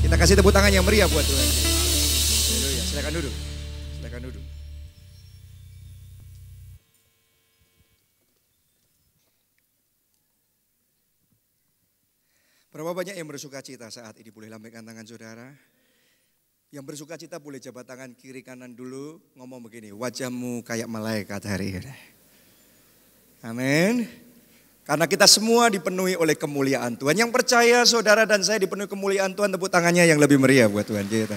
Kita kasih tepuk tangan yang meriah buat Tuhan. Haleluya. Silakan duduk. Silakan duduk. Berapa banyak yang bersuka cita saat ini? Boleh lambaikan tangan saudara. Yang bersuka cita boleh jabat tangan kiri kanan dulu. Ngomong begini, wajahmu kayak malaikat hari ini. Amin. Karena kita semua dipenuhi oleh kemuliaan Tuhan. Yang percaya saudara dan saya dipenuhi kemuliaan Tuhan, tepuk tangannya yang lebih meriah buat Tuhan kita.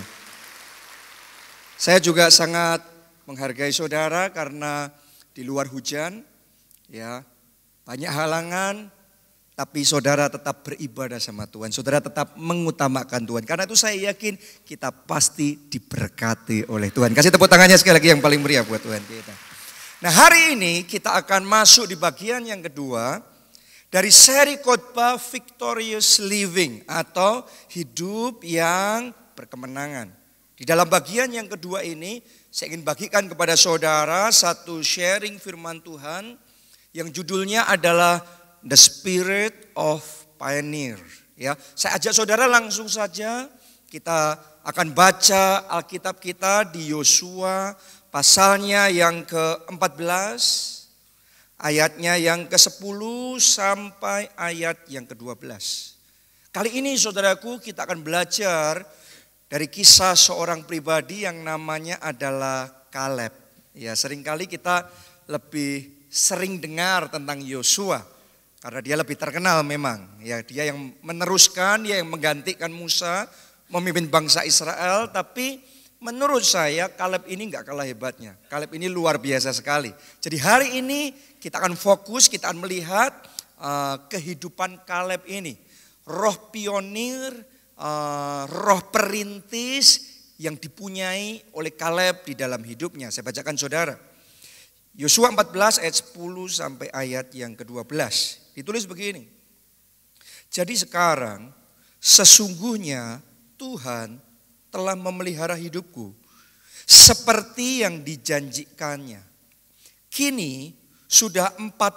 Saya juga sangat menghargai saudara karena di luar hujan, ya banyak halangan, tapi saudara tetap beribadah sama Tuhan. Saudara tetap mengutamakan Tuhan. Karena itu saya yakin kita pasti diberkati oleh Tuhan. Kasih tepuk tangannya sekali lagi yang paling meriah buat Tuhan kita. Nah, hari ini kita akan masuk di bagian yang kedua dari seri khotbah Victorious Living atau hidup yang berkemenangan. Di dalam bagian yang kedua ini saya ingin bagikan kepada saudara satu sharing firman Tuhan yang judulnya adalah The Spirit of Pioneer. Ya, saya ajak saudara langsung saja kita akan baca Alkitab kita di Yosua pasalnya yang ke-14, ayatnya yang ke-10 sampai ayat yang ke-12. Kali ini saudaraku kita akan belajar dari kisah seorang pribadi yang namanya adalah Kaleb. Ya, seringkali kita lebih sering dengar tentang Yosua. Karena dia lebih terkenal memang, ya dia yang meneruskan, dia yang menggantikan Musa memimpin bangsa Israel. Tapi menurut saya Kaleb ini nggak kalah hebatnya. Kaleb ini luar biasa sekali. Jadi hari ini kita akan fokus, kita akan melihat kehidupan Kaleb ini, roh pionir, roh perintis yang dipunyai oleh Kaleb di dalam hidupnya. Saya bacakan saudara. Yosua 14 ayat 10 sampai ayat yang ke-12. Ditulis begini. Jadi sekarang sesungguhnya Tuhan telah memelihara hidupku seperti yang dijanjikannya. Kini sudah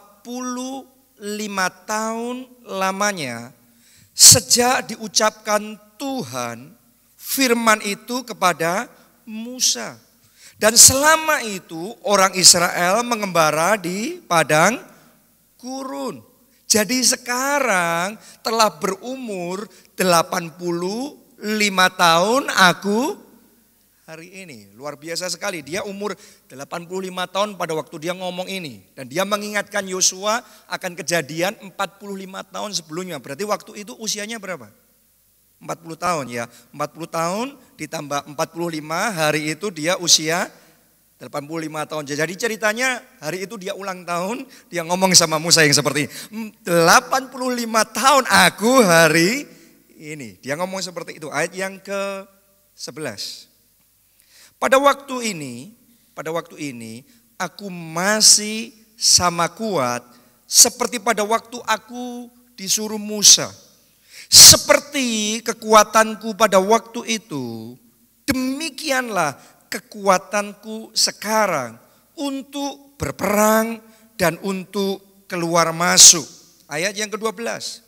45 tahun lamanya sejak diucapkan Tuhan firman itu kepada Musa. Dan selama itu orang Israel mengembara di padang gurun. Jadi sekarang telah berumur 85 tahun aku hari ini. Luar biasa sekali, dia umur 85 tahun pada waktu dia ngomong ini. Dan dia mengingatkan Yosua akan kejadian 45 tahun sebelumnya. Berarti waktu itu usianya berapa? 40 tahun ya. 40 tahun ditambah 45, hari itu dia usia 85 tahun. Jadi ceritanya hari itu dia ulang tahun, dia ngomong sama Musa yang seperti 85 tahun aku hari ini. Dia ngomong seperti itu. Ayat yang ke-11. Pada waktu ini aku masih sama kuat seperti pada waktu aku disuruh Musa. Seperti kekuatanku pada waktu itu, demikianlah kekuatanku sekarang untuk berperang dan untuk keluar masuk. Ayat yang ke-12.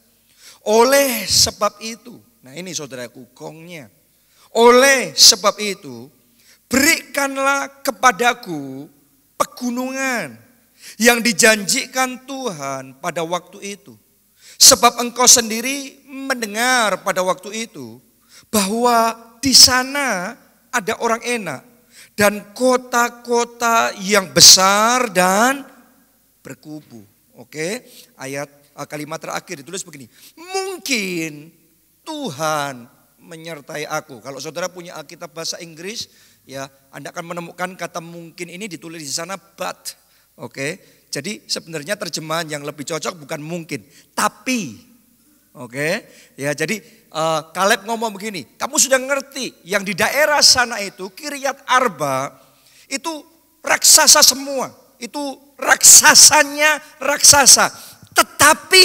Oleh sebab itu, nah ini saudaraku gongnya. Oleh sebab itu, berikanlah kepadaku pegunungan yang dijanjikan Tuhan pada waktu itu. Sebab engkau sendiri mendengar pada waktu itu bahwa di sana ada orang enak dan kota-kota yang besar dan berkubu. Oke, kalimat terakhir ditulis begini. Mungkin Tuhan menyertai aku. Kalau saudara punya Alkitab bahasa Inggris, ya Anda akan menemukan kata mungkin ini ditulis di sana but. Oke. Jadi sebenarnya terjemahan yang lebih cocok bukan mungkin, tapi. Oke. Ya, jadi Kaleb ngomong begini, kamu sudah ngerti yang di daerah sana itu Kiryat Arba itu raksasa semua. Itu raksasanya raksasa. Tetapi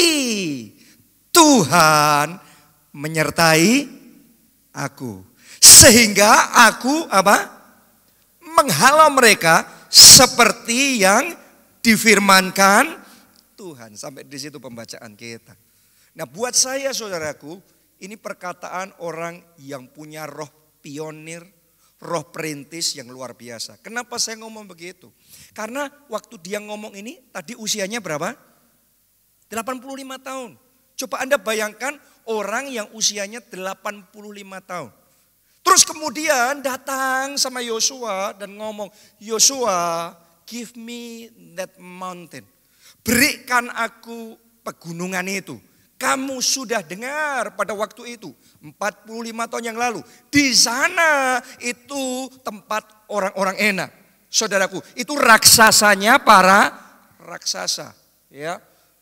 Tuhan menyertai aku. Sehingga aku menghalau mereka seperti yang difirmankan Tuhan. Sampai di situ pembacaan kita. Nah, buat saya saudaraku, Ini perkataan orang yang punya roh pionir, roh perintis yang luar biasa. Kenapa saya ngomong begitu? Karena waktu dia ngomong ini tadi usianya berapa? 85 tahun. Coba Anda bayangkan orang yang usianya 85 tahun. Terus kemudian datang sama Yosua dan ngomong, Yosua, give me that mountain. Berikan aku pegunungan itu. Kamu sudah dengar pada waktu itu, 45 tahun yang lalu. Di sana itu tempat orang-orang enak. Saudaraku, itu raksasanya para raksasa. Ya.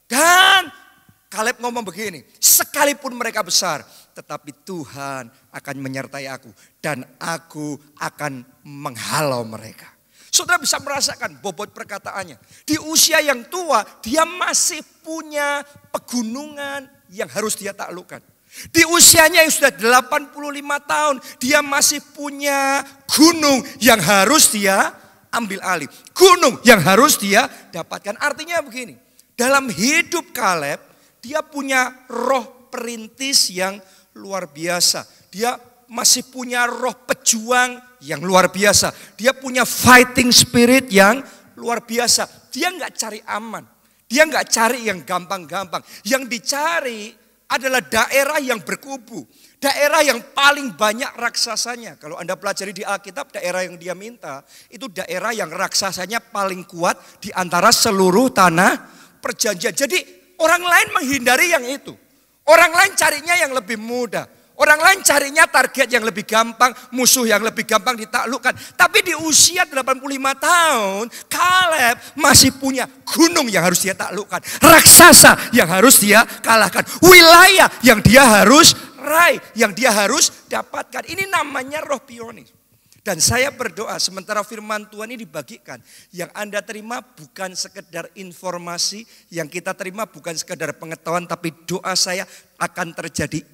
Dan Kaleb ngomong begini, sekalipun mereka besar, tetapi Tuhan akan menyertai aku. Dan aku akan menghalau mereka. Saudara bisa merasakan bobot perkataannya. Di usia yang tua, dia masih punya pegunungan yang harus dia taklukkan. Di usianya yang sudah 85 tahun, dia masih punya gunung yang harus dia ambil alih. Gunung yang harus dia dapatkan. Artinya begini, dalam hidup Kaleb, dia punya roh perintis yang luar biasa. Dia masih punya roh pejuang yang luar biasa. Dia punya fighting spirit yang luar biasa. Dia nggak cari aman. Dia nggak cari yang gampang-gampang. Yang dicari adalah daerah yang berkubu. Daerah yang paling banyak raksasanya. Kalau Anda pelajari di Alkitab, daerah yang dia minta itu daerah yang raksasanya paling kuat di antara seluruh tanah perjanjian. Jadi orang lain menghindari yang itu. Orang lain carinya yang lebih mudah. Orang lain carinya target yang lebih gampang, musuh yang lebih gampang ditaklukkan. Tapi di usia 85 tahun, Kaleb masih punya gunung yang harus dia taklukkan. Raksasa yang harus dia kalahkan. Wilayah yang dia harus raih, yang dia harus dapatkan. Ini namanya roh pionir. Dan saya berdoa sementara firman Tuhan ini dibagikan. Yang Anda terima bukan sekedar informasi, yang kita terima bukan sekedar pengetahuan, tapi doa saya akan terjadi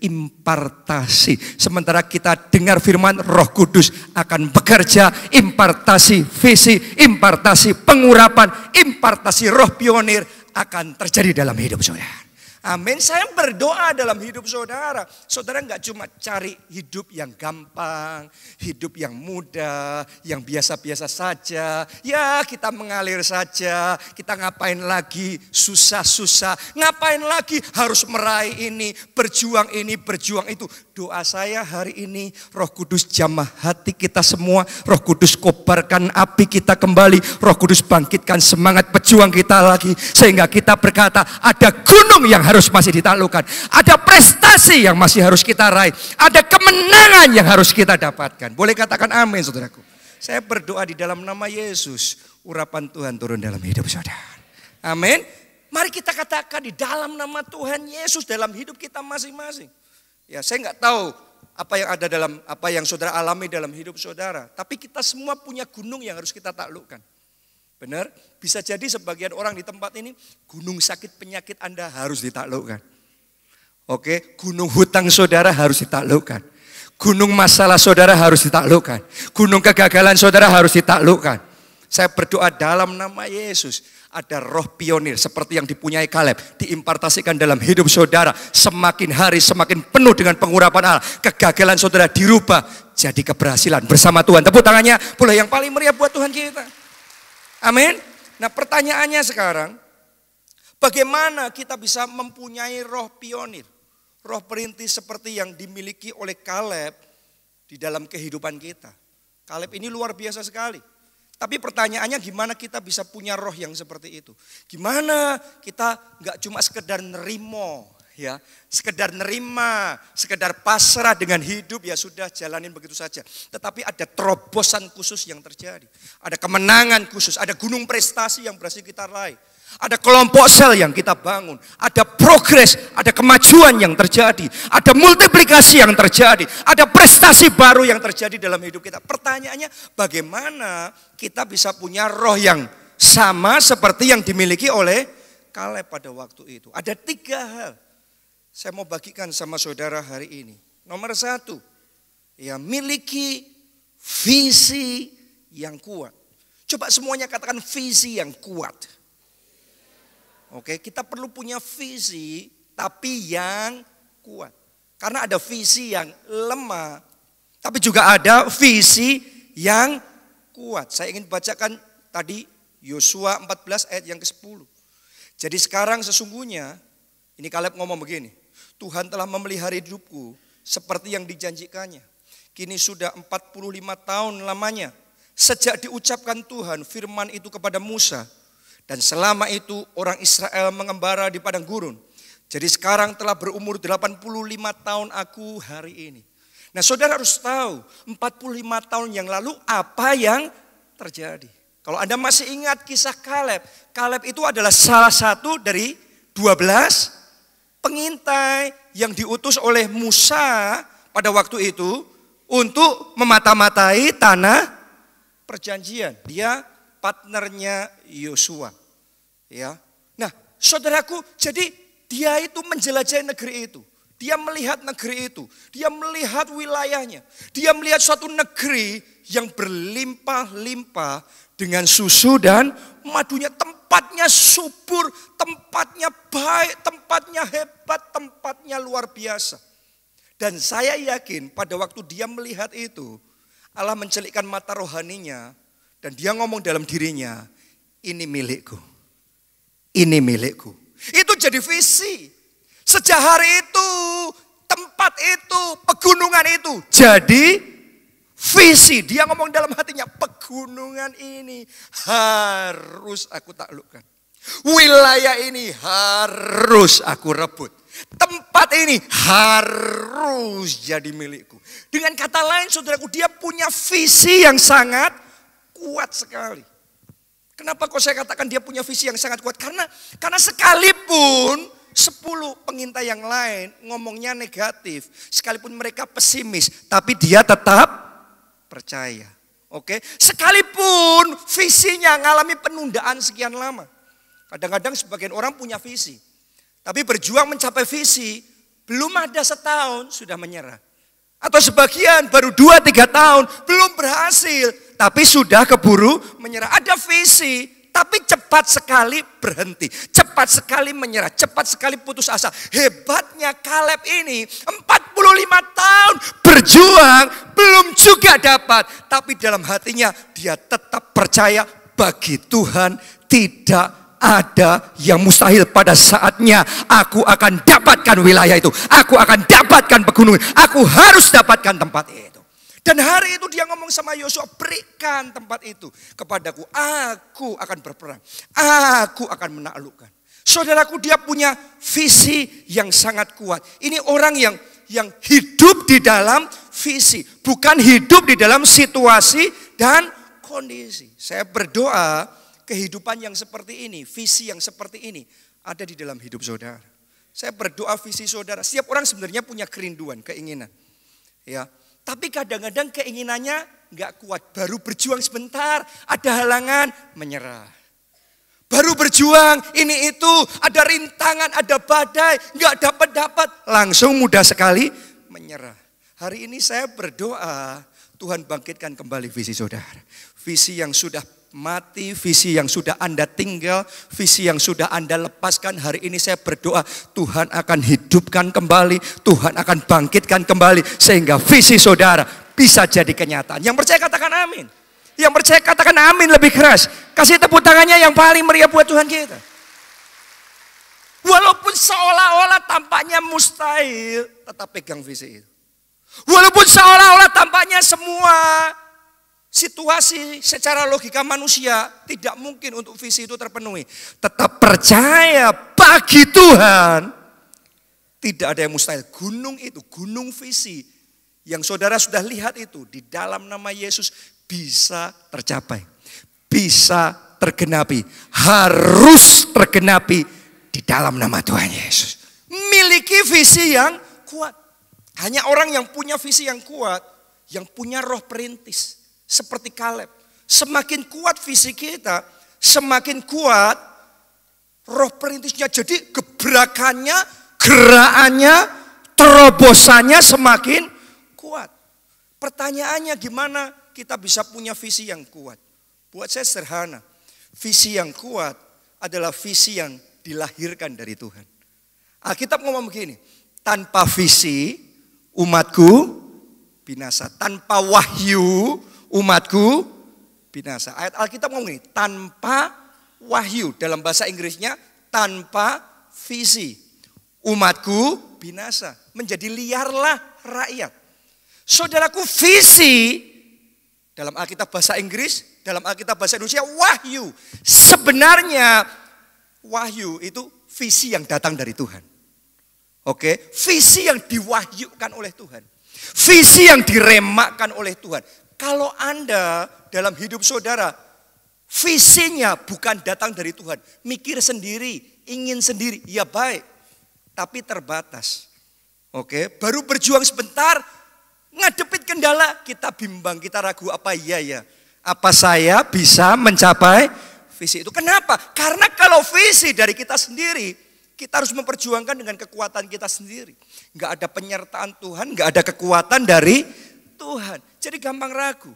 impartasi. Sementara kita dengar firman, Roh Kudus akan bekerja, impartasi visi, impartasi pengurapan, impartasi roh pionir akan terjadi dalam hidup saudara. Amin. Saya berdoa dalam hidup saudara. Saudara nggak cuma cari hidup yang gampang, hidup yang mudah, yang biasa-biasa saja. Ya kita mengalir saja, kita ngapain lagi susah-susah. Ngapain lagi harus meraih ini, berjuang itu. Doa saya hari ini Roh Kudus jamah hati kita semua. Roh Kudus kobarkan api kita kembali. Roh Kudus bangkitkan semangat pejuang kita lagi. Sehingga kita berkata ada gunung yang harus masih ditaklukkan. Ada prestasi yang masih harus kita raih. Ada kemenangan yang harus kita dapatkan. Boleh katakan amin saudaraku. Saya berdoa di dalam nama Yesus. Urapan Tuhan turun dalam hidup saudara. Amin. Mari kita katakan di dalam nama Tuhan Yesus dalam hidup kita masing-masing. Ya, saya nggak tahu apa yang ada dalam apa yang saudara alami dalam hidup saudara. Tapi kita semua punya gunung yang harus kita taklukkan. Benar? Bisa jadi sebagian orang di tempat ini gunung sakit penyakit Anda harus ditaklukkan. Oke, gunung hutang saudara harus ditaklukkan. Gunung masalah saudara harus ditaklukkan. Gunung kegagalan saudara harus ditaklukkan. Saya berdoa dalam nama Yesus. Ada roh pionir seperti yang dipunyai Kaleb. Diimpartasikan dalam hidup saudara. Semakin hari semakin penuh dengan pengurapan Allah. Kegagalan saudara dirubah jadi keberhasilan bersama Tuhan. Tepuk tangannya boleh yang paling meriah buat Tuhan kita. Amin. Nah pertanyaannya sekarang. Bagaimana kita bisa mempunyai roh pionir. Roh perintis seperti yang dimiliki oleh Kaleb di dalam kehidupan kita. Kaleb ini luar biasa sekali. Tapi pertanyaannya gimana kita bisa punya roh yang seperti itu? Gimana kita nggak cuma sekedar nerimo, ya, sekedar nerima, sekedar pasrah dengan hidup ya sudah jalanin begitu saja. Tetapi ada terobosan khusus yang terjadi, ada kemenangan khusus, ada gunung prestasi yang berhasil kita raih. Ada kelompok sel yang kita bangun, ada progres, ada kemajuan yang terjadi, ada multiplikasi yang terjadi, ada prestasi baru yang terjadi dalam hidup kita. Pertanyaannya bagaimana kita bisa punya roh yang sama seperti yang dimiliki oleh Kaleb pada waktu itu. Ada 3 hal saya mau bagikan sama saudara hari ini. Nomor 1, ya miliki visi yang kuat. Coba semuanya katakan visi yang kuat. Oke, kita perlu punya visi tapi yang kuat. Karena ada visi yang lemah, tapi juga ada visi yang kuat. Saya ingin bacakan tadi Yosua 14 ayat yang ke-10. Jadi sekarang sesungguhnya, ini Kaleb ngomong begini, Tuhan telah memelihara hidupku seperti yang dijanjikannya. Kini sudah 45 tahun lamanya sejak diucapkan Tuhan firman itu kepada Musa. Dan selama itu orang Israel mengembara di padang gurun. Jadi sekarang telah berumur 85 tahun aku hari ini. Nah saudara harus tahu 45 tahun yang lalu apa yang terjadi. Kalau Anda masih ingat kisah Kaleb. Kaleb itu adalah salah satu dari 12 pengintai yang diutus oleh Musa pada waktu itu untuk memata-matai tanah perjanjian. Dia partnernya Yosua. Ya. Nah saudaraku, jadi dia itu menjelajahi negeri itu. Dia melihat negeri itu. Dia melihat wilayahnya. Dia melihat suatu negeri yang berlimpah-limpah dengan susu dan madunya. Tempatnya subur, tempatnya baik, tempatnya hebat, tempatnya luar biasa. Dan saya yakin pada waktu dia melihat itu, Allah mencelikkan mata rohaninya. Dan dia ngomong dalam dirinya, ini milikku. Ini milikku. Itu jadi visi. Sejak hari itu, tempat itu, pegunungan itu jadi visi. Dia ngomong dalam hatinya, pegunungan ini harus aku taklukkan. Wilayah ini harus aku rebut. Tempat ini harus jadi milikku. Dengan kata lain saudaraku, dia punya visi yang sangat kuat sekali. Kenapa kok saya katakan dia punya visi yang sangat kuat? Karena sekalipun 10 pengintai yang lain ngomongnya negatif, sekalipun mereka pesimis, tapi dia tetap percaya. Oke, sekalipun visinya mengalami penundaan sekian lama. Kadang-kadang sebagian orang punya visi, tapi berjuang mencapai visi, belum ada setahun sudah menyerah. Atau sebagian baru 2-3 tahun belum berhasil, tapi sudah keburu menyerah. Ada visi, tapi cepat sekali berhenti. Cepat sekali menyerah, cepat sekali putus asa. Hebatnya Kaleb ini 45 tahun berjuang, belum juga dapat. Tapi dalam hatinya dia tetap percaya bagi Tuhan tidak ada yang mustahil. Pada saatnya aku akan dapatkan wilayah itu. Aku akan dapatkan pegunungan. Aku harus dapatkan tempat itu. Dan hari itu dia ngomong sama Yosua, berikan tempat itu kepadaku. Aku akan berperang. Aku akan menaklukkan. Saudaraku, dia punya visi yang sangat kuat. Ini orang yang hidup di dalam visi. Bukan hidup di dalam situasi dan kondisi. Saya berdoa kehidupan yang seperti ini, visi yang seperti ini ada di dalam hidup saudara. Saya berdoa visi saudara. Setiap orang sebenarnya punya kerinduan, keinginan. Ya, tapi kadang-kadang keinginannya nggak kuat. Baru berjuang sebentar, ada halangan, menyerah. Baru berjuang, ini itu, ada rintangan, ada badai, nggak dapat, langsung mudah sekali menyerah. Hari ini saya berdoa, Tuhan bangkitkan kembali visi saudara. Visi yang sudah mati, visi yang sudah Anda tinggal, visi yang sudah Anda lepaskan. Hari ini saya berdoa Tuhan akan hidupkan kembali, Tuhan akan bangkitkan kembali sehingga visi saudara bisa jadi kenyataan. Yang percaya katakan amin. Yang percaya katakan amin lebih keras. Kasih tepuk tangannya yang paling meriah buat Tuhan kita. Walaupun seolah-olah tampaknya mustahil, tetap pegang visi itu. Walaupun seolah-olah tampaknya semua situasi secara logika manusia tidak mungkin untuk visi itu terpenuhi. Tetap percaya bagi Tuhan tidak ada yang mustahil. Gunung itu, gunung visi yang saudara sudah lihat itu di dalam nama Yesus bisa tercapai. Bisa tergenapi. Harus tergenapi di dalam nama Tuhan Yesus. Miliki visi yang kuat. Hanya orang yang punya visi yang kuat, yang punya roh perintis. Seperti Kaleb, semakin kuat visi kita, semakin kuat roh perintisnya. Jadi gebrakannya, gerakannya, terobosannya semakin kuat. Pertanyaannya gimana kita bisa punya visi yang kuat? Buat saya sederhana, visi yang kuat adalah visi yang dilahirkan dari Tuhan. Alkitab ngomong begini, tanpa visi umatku binasa. Tanpa wahyu, umatku binasa. Ayat Alkitab ngomong ini, tanpa wahyu. Dalam bahasa Inggrisnya, tanpa visi. Umatku binasa. Menjadi liarlah rakyat. Saudaraku, visi dalam Alkitab bahasa Inggris, dalam Alkitab bahasa Indonesia, wahyu. Sebenarnya wahyu itu visi yang datang dari Tuhan. Oke, visi yang diwahyukan oleh Tuhan. Visi yang diremakan oleh Tuhan. Kalau Anda dalam hidup saudara, visinya bukan datang dari Tuhan. Mikir sendiri, ingin sendiri, ya baik. Tapi terbatas. Oke, baru berjuang sebentar, ngadepin kendala, kita bimbang, kita ragu, apa iya ya? Apa saya bisa mencapai visi itu? Kenapa? Karena kalau visi dari kita sendiri, kita harus memperjuangkan dengan kekuatan kita sendiri. Enggak ada penyertaan Tuhan, enggak ada kekuatan dari Tuhan. Jadi gampang ragu.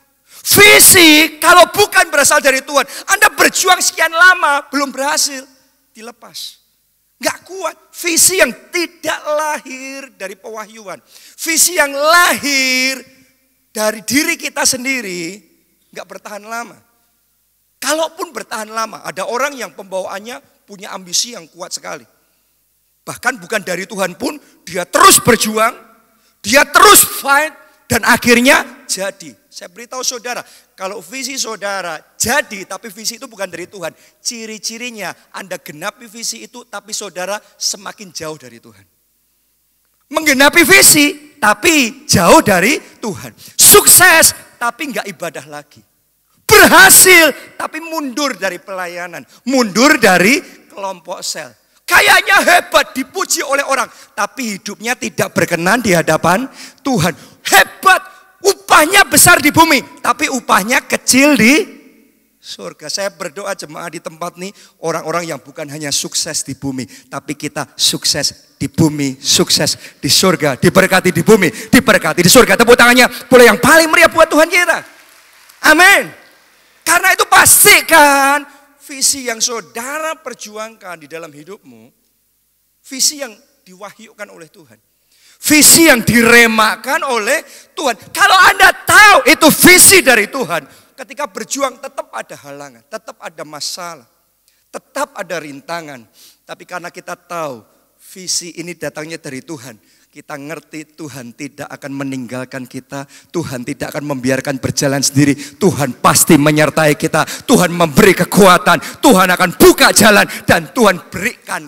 Visi kalau bukan berasal dari Tuhan, Anda berjuang sekian lama, belum berhasil, dilepas. Enggak kuat. Visi yang tidak lahir dari pewahyuan. Visi yang lahir dari diri kita sendiri, enggak bertahan lama. Kalaupun bertahan lama, ada orang yang pembawaannya punya ambisi yang kuat sekali. Bahkan bukan dari Tuhan pun, dia terus berjuang, dia terus fight, dan akhirnya jadi. Saya beritahu saudara, kalau visi saudara jadi, tapi visi itu bukan dari Tuhan. Ciri-cirinya Anda genapi visi itu, tapi saudara semakin jauh dari Tuhan. Menggenapi visi, tapi jauh dari Tuhan. Sukses, tapi enggak ibadah lagi. Berhasil, tapi mundur dari pelayanan. Mundur dari kelompok sel. Kayaknya hebat, dipuji oleh orang. Tapi hidupnya tidak berkenan di hadapan Tuhan. Hebat, upahnya besar di bumi. Tapi upahnya kecil di surga. Saya berdoa jemaah di tempat ini, orang-orang yang bukan hanya sukses di bumi. Tapi kita sukses di bumi, sukses di surga. Diberkati di bumi, diberkati di surga. Tepuk tangannya boleh yang paling meriah buat Tuhan kita. Amin. Karena itu pastikan visi yang saudara perjuangkan di dalam hidupmu, visi yang diwahyukan oleh Tuhan. Visi yang diremakan oleh Tuhan. Kalau Anda tahu itu visi dari Tuhan, ketika berjuang tetap ada halangan, tetap ada masalah, tetap ada rintangan. Tapi karena kita tahu visi ini datangnya dari Tuhan, kita ngerti Tuhan tidak akan meninggalkan kita. Tuhan tidak akan membiarkan berjalan sendiri. Tuhan pasti menyertai kita. Tuhan memberi kekuatan. Tuhan akan buka jalan. Dan Tuhan berikan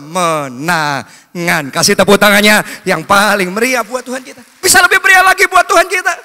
kemenangan. Kasih tepuk tangannya yang paling meriah buat Tuhan kita. Bisa lebih meriah lagi buat Tuhan kita.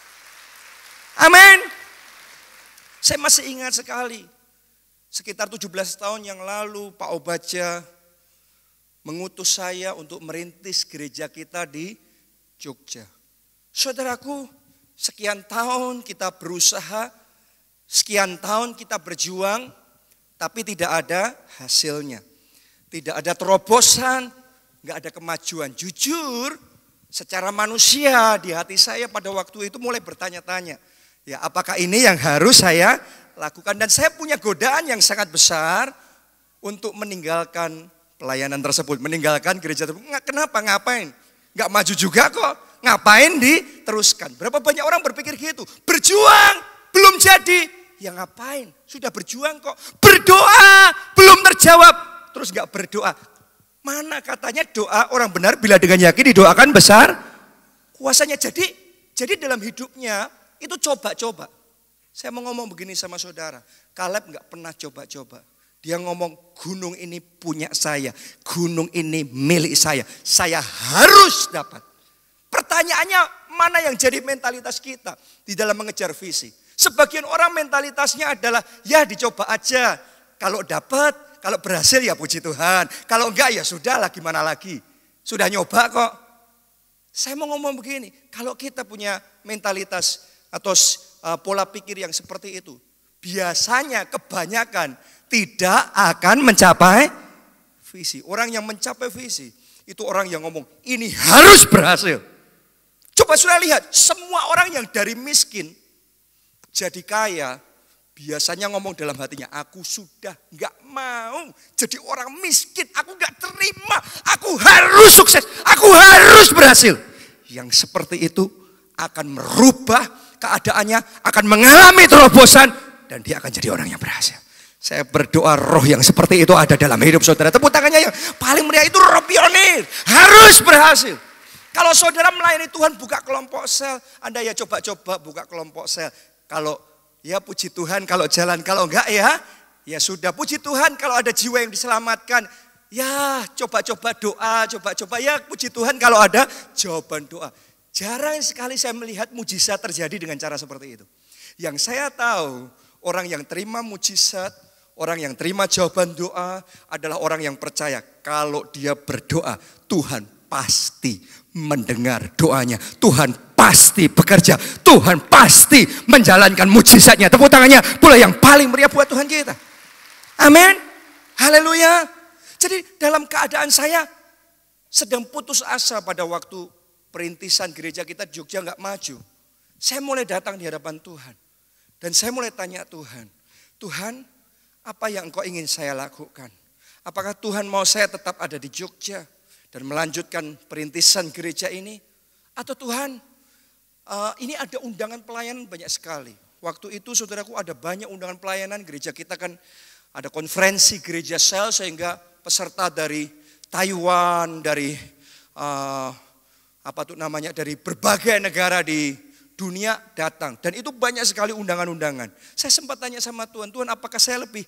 Amin. Saya masih ingat sekali. Sekitar 17 tahun yang lalu Pak Obadja mengutus saya untuk merintis gereja kita di Jogja. Saudaraku, sekian tahun kita berusaha, sekian tahun kita berjuang, tapi tidak ada hasilnya. Tidak ada terobosan, nggak ada kemajuan. Jujur, secara manusia di hati saya pada waktu itu mulai bertanya-tanya. Ya, apakah ini yang harus saya lakukan? Dan saya punya godaan yang sangat besar untuk meninggalkan pelayanan tersebut, meninggalkan gereja tersebut. Kenapa? Ngapain? Nggak maju juga kok. Ngapain diteruskan? Berapa banyak orang berpikir gitu. Berjuang, belum jadi. Ya ngapain? Sudah berjuang kok. Berdoa, belum terjawab. Terus nggak berdoa. Mana katanya doa orang benar bila dengan yakin didoakan besar kuasanya. Jadi dalam hidupnya itu coba-coba. Saya mau ngomong begini sama saudara. Kaleb nggak pernah coba-coba. Dia ngomong, gunung ini punya saya, gunung ini milik saya harus dapat. Pertanyaannya, mana yang jadi mentalitas kita di dalam mengejar visi? Sebagian orang mentalitasnya adalah, ya dicoba aja, kalau dapat, kalau berhasil ya puji Tuhan, kalau enggak ya sudah lah gimana lagi, sudah nyoba kok. Saya mau ngomong begini, kalau kita punya mentalitas atau pola pikir yang seperti itu, biasanya kebanyakan tidak akan mencapai visi. Orang yang mencapai visi, itu orang yang ngomong, ini harus berhasil. Coba sudah lihat, semua orang yang dari miskin jadi kaya, biasanya ngomong dalam hatinya, aku sudah gak mau jadi orang miskin, aku gak terima, aku harus sukses, aku harus berhasil. yang seperti itu akan merubah keadaannya, akan mengalami terobosan, dan dia akan jadi orang yang berhasil. Saya berdoa roh yang seperti itu ada dalam hidup saudara. Tepuk tangannya yang paling meriah itu roh pionir. Harus berhasil. Kalau saudara melayani Tuhan buka kelompok sel, Anda ya coba-coba buka kelompok sel. Kalau ya puji Tuhan kalau jalan, kalau enggak ya sudah. Puji Tuhan kalau ada jiwa yang diselamatkan. Ya coba-coba doa, coba-coba ya puji Tuhan kalau ada jawaban doa. Jarang sekali saya melihat mujizat terjadi dengan cara seperti itu. Yang saya tahu orang yang terima mujizat, orang yang terima jawaban doa adalah orang yang percaya kalau dia berdoa Tuhan pasti mendengar doanya. Tuhan pasti bekerja. Tuhan pasti menjalankan mujizatnya. Tepuk tangannya pula yang paling meriah buat Tuhan kita. Amin. Haleluya. Jadi dalam keadaan saya sedang putus asa pada waktu perintisan gereja kita di Jogja nggak maju. Saya mulai datang di hadapan Tuhan. Dan saya mulai tanya Tuhan, Tuhan apa yang Engkau ingin saya lakukan? Apakah Tuhan mau saya tetap ada di Jogja dan melanjutkan perintisan gereja ini? Atau Tuhan ini ada undangan pelayanan banyak sekali. Waktu itu saudaraku ada banyak undangan pelayanan, gereja kita kan ada konferensi gereja sel sehingga peserta dari Taiwan, dari dari berbagai negara di dunia datang. Dan itu banyak sekali undangan-undangan. Saya sempat tanya sama Tuhan, Tuhan apakah saya lebih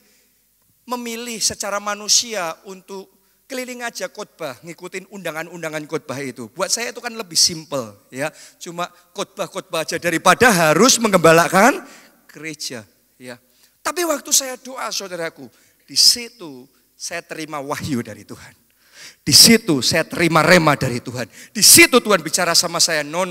memilih secara manusia untuk keliling aja khotbah, ngikutin undangan-undangan khotbah itu. Buat saya itu kan lebih simple ya. Cuma khotbah-khotbah aja daripada harus menggembalakan gereja ya. Tapi waktu saya doa saudaraku, di situ saya terima wahyu dari Tuhan. Di situ saya terima rema dari Tuhan. Di situ Tuhan bicara sama saya, no.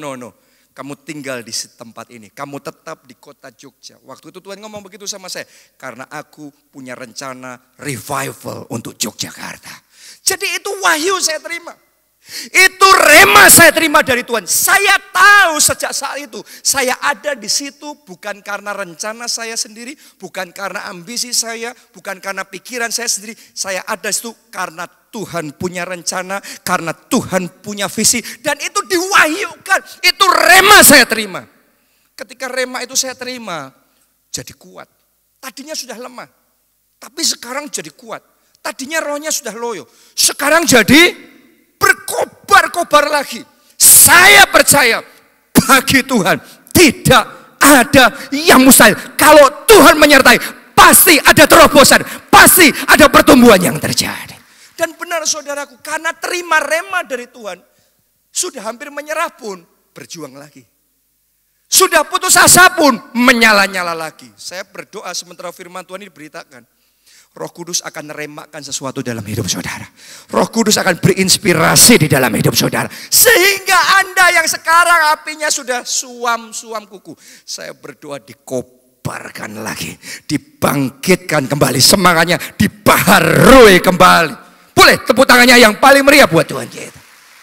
Kamu tinggal di tempat ini. Kamu tetap di kota Jogja. Waktu itu Tuhan ngomong begitu sama saya. Karena aku punya rencana revival untuk Yogyakarta. Jadi itu wahyu saya terima. Itu rema saya terima dari Tuhan. Saya tahu sejak saat itu saya ada di situ bukan karena rencana saya sendiri, bukan karena ambisi saya, bukan karena pikiran saya sendiri. Saya ada di situ karena Tuhan punya rencana, karena Tuhan punya visi dan itu diwahyukan. Itu rema saya terima. Ketika rema itu saya terima, jadi kuat. Tadinya sudah lemah, tapi sekarang jadi kuat. Tadinya rohnya sudah loyo, sekarang jadi berkobar-kobar lagi. Saya percaya bagi Tuhan tidak ada yang mustahil. Kalau Tuhan menyertai pasti ada terobosan, pasti ada pertumbuhan yang terjadi. Dan benar saudaraku, karena terima rema dari Tuhan, sudah hampir menyerah pun berjuang lagi. Sudah putus asa pun menyala-nyala lagi. Saya berdoa sementara firman Tuhan ini diberitakan. Roh Kudus akan meremakan sesuatu dalam hidup saudara. Roh Kudus akan berinspirasi di dalam hidup saudara. Sehingga Anda yang sekarang apinya sudah suam-suam kuku. Saya berdoa dikobarkan lagi. Dibangkitkan kembali semangatnya. Dibaharui kembali. Boleh tepuk tangannya yang paling meriah buat Tuhan kita.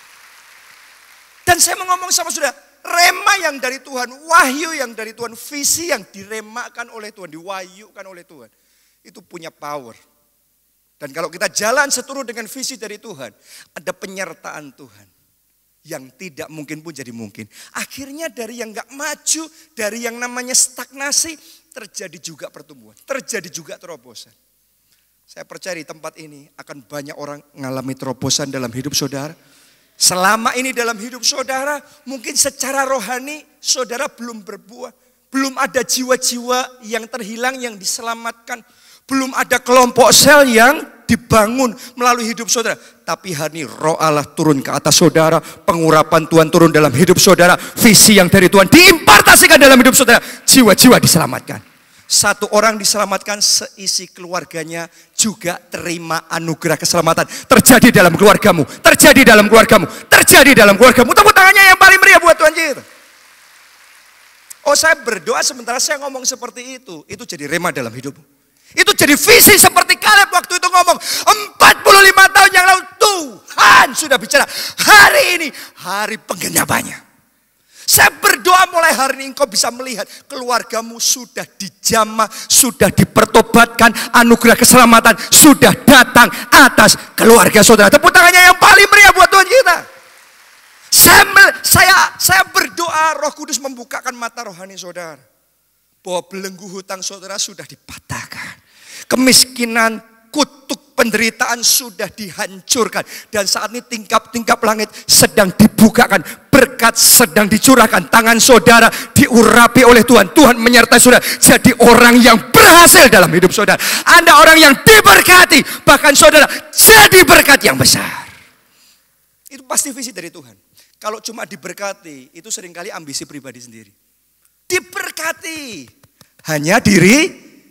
Dan saya mau ngomong sama saudara. Rema yang dari Tuhan. Wahyu yang dari Tuhan. Visi yang diremakan oleh Tuhan. Diwahyukan oleh Tuhan. Itu punya power. Dan kalau kita jalan seturut dengan visi dari Tuhan, ada penyertaan Tuhan yang tidak mungkin pun jadi mungkin. Akhirnya dari yang gak maju, dari yang namanya stagnasi, terjadi juga pertumbuhan, terjadi juga terobosan. Saya percaya di tempat ini akan banyak orang mengalami terobosan dalam hidup saudara. Selama ini dalam hidup saudara, mungkin secara rohani saudara belum berbuah. Belum ada jiwa-jiwa yang terhilang, yang diselamatkan. Belum ada kelompok sel yang dibangun melalui hidup saudara. Tapi hari ini roh Allah turun ke atas saudara. Pengurapan Tuhan turun dalam hidup saudara. Visi yang dari Tuhan diimpartasikan dalam hidup saudara. Jiwa-jiwa diselamatkan. Satu orang diselamatkan, seisi keluarganya juga terima anugerah keselamatan. Terjadi dalam keluargamu. Terjadi dalam keluargamu. Terjadi dalam keluargamu. Tepuk tangannya yang paling meriah buat Tuhan kita. Oh, saya berdoa sementara saya ngomong seperti itu. Itu jadi rema dalam hidupmu. Itu jadi visi seperti Kaleb waktu itu ngomong 45 tahun yang lalu Tuhan sudah bicara. Hari ini hari penggenapannya. Saya berdoa mulai hari ini engkau bisa melihat keluargamu sudah dijamah, sudah dipertobatkan, anugerah keselamatan sudah datang atas keluarga saudara. Tepuk tangannya yang paling meriah buat Tuhan kita. Saya berdoa Roh Kudus membukakan mata rohani saudara. Bahwa belenggu hutang saudara sudah dipatahkan. Kemiskinan, kutuk penderitaan sudah dihancurkan. Dan saat ini tingkap-tingkap langit sedang dibukakan. Berkat sedang dicurahkan. Tangan saudara diurapi oleh Tuhan. Tuhan menyertai saudara. Jadi orang yang berhasil dalam hidup saudara. Anda orang yang diberkati. Bahkan saudara jadi berkat yang besar. Itu pasti visi dari Tuhan. Kalau cuma diberkati, itu seringkali ambisi pribadi sendiri. Diberkati, hanya diri,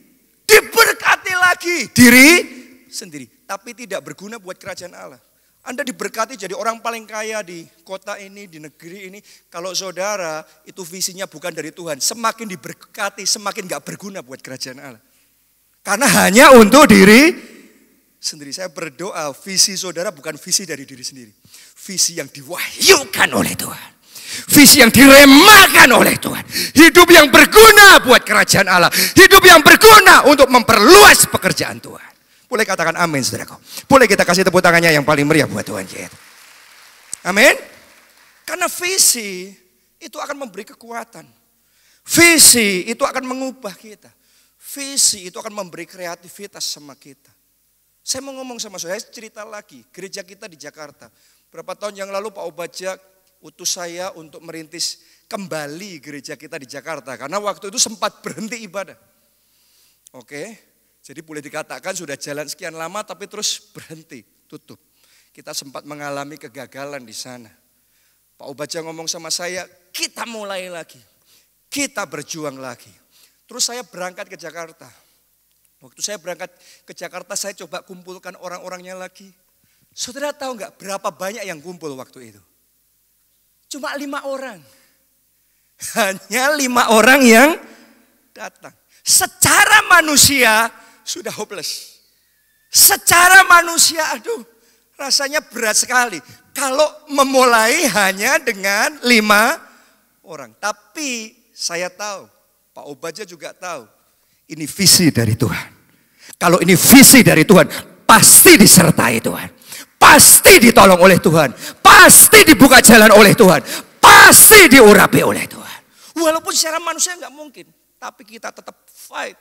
diberkati lagi, diri sendiri. Tapi tidak berguna buat kerajaan Allah. Anda diberkati jadi orang paling kaya di kota ini, di negeri ini. Kalau saudara, itu visinya bukan dari Tuhan. Semakin diberkati, semakin gak berguna buat kerajaan Allah. Karena hanya untuk diri sendiri. Saya berdoa, visi saudara bukan visi dari diri sendiri. Visi yang diwahyukan oleh Tuhan. Visi yang diremakan oleh Tuhan. Hidup yang berguna buat kerajaan Allah. Hidup yang berguna untuk memperluas pekerjaan Tuhan. Boleh katakan amin saudaraku. Boleh kita kasih tepuk tangannya yang paling meriah buat Tuhan kita. Amin. Karena visi itu akan memberi kekuatan. Visi itu akan mengubah kita. Visi itu akan memberi kreativitas sama kita. Saya mau ngomong sama saudara, saya cerita lagi. Gereja kita di Jakarta. Berapa tahun yang lalu Pak Obadja utus saya untuk merintis kembali gereja kita di Jakarta. Karena waktu itu sempat berhenti ibadah. Oke, jadi boleh dikatakan sudah jalan sekian lama tapi terus berhenti, tutup. Kita sempat mengalami kegagalan di sana. Pak Obadja ngomong sama saya, kita mulai lagi. Kita berjuang lagi. Terus saya berangkat ke Jakarta. Waktu saya berangkat ke Jakarta, saya coba kumpulkan orang-orangnya lagi. Saudara tahu nggak berapa banyak yang kumpul waktu itu? Cuma 5 orang. Hanya 5 orang yang datang. Secara manusia sudah hopeless. Secara manusia, aduh rasanya berat sekali. Kalau memulai hanya dengan 5 orang. Tapi saya tahu, Pak Obadja juga tahu. Ini visi dari Tuhan. Kalau ini visi dari Tuhan, pasti disertai Tuhan. Pasti ditolong oleh Tuhan. Pasti dibuka jalan oleh Tuhan. Pasti diurapi oleh Tuhan. Walaupun secara manusia nggak mungkin. Tapi kita tetap fight.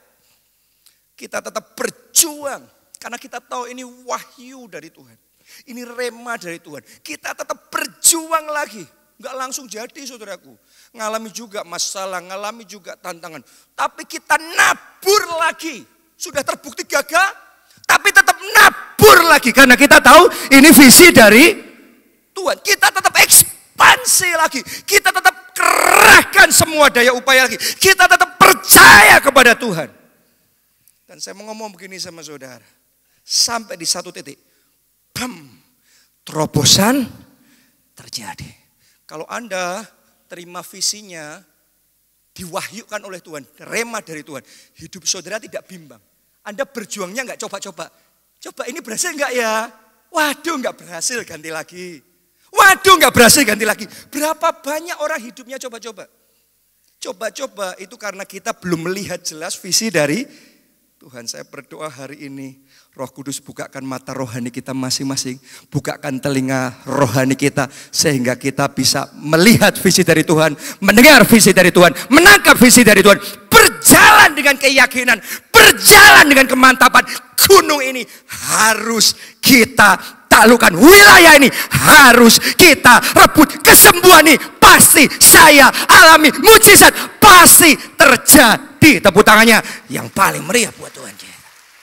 Kita tetap berjuang. Karena kita tahu ini wahyu dari Tuhan. Ini rema dari Tuhan. Kita tetap berjuang lagi. Nggak langsung jadi saudaraku. Ngalami juga masalah, ngalami juga tantangan. Tapi kita nabur lagi. Sudah terbukti gagal. Tapi tetap nabur lagi. Karena kita tahu ini visi dari Tuhan. Kita tetap ekspansi lagi. Kita tetap kerahkan semua daya upaya lagi. Kita tetap percaya kepada Tuhan. Dan saya mau ngomong begini sama saudara. Sampai di satu titik. Bam. Terobosan terjadi. Kalau Anda terima visinya, diwahyukan oleh Tuhan, rema dari Tuhan, hidup saudara tidak bimbang. Anda berjuangnya nggak coba-coba. Coba ini berhasil nggak ya? Waduh nggak berhasil, ganti lagi. Waduh nggak berhasil, ganti lagi. Berapa banyak orang hidupnya coba-coba. Coba-coba itu karena kita belum melihat jelas visi dari Tuhan. Saya berdoa hari ini Roh Kudus bukakan mata rohani kita masing-masing. Bukakan telinga rohani kita. Sehingga kita bisa melihat visi dari Tuhan. Mendengar visi dari Tuhan. Menangkap visi dari Tuhan. Berjalan dengan keyakinan. Berjalan dengan kemantapan. Gunung ini harus kita taklukkan. Wilayah ini harus kita rebut. Kesembuhan ini pasti saya alami. Mujizat pasti terjadi. Tepuk tangannya yang paling meriah buat Tuhan kita.